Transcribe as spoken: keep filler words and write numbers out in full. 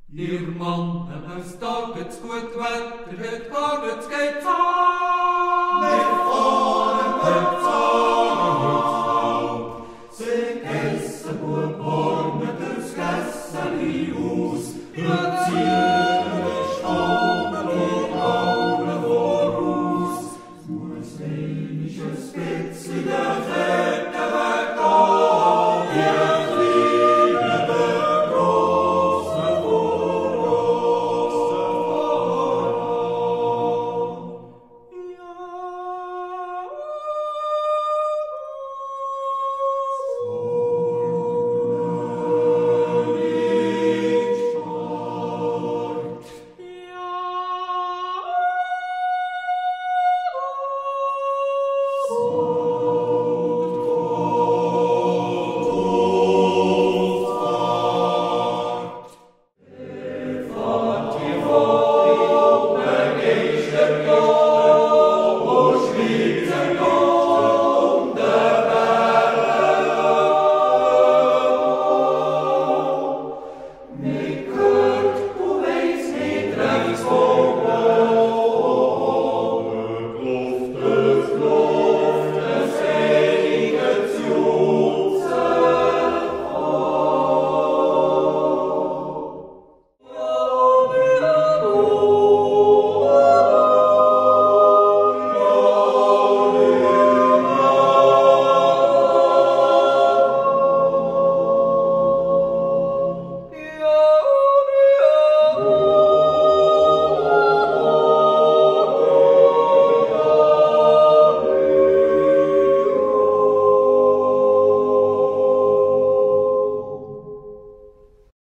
Ihr Mann, es taget's gut Wetter, het taget's geht's an. Wir fahren heute Abend, sing essen, Bub, Horn, durchs Gässeli aus, und ziehen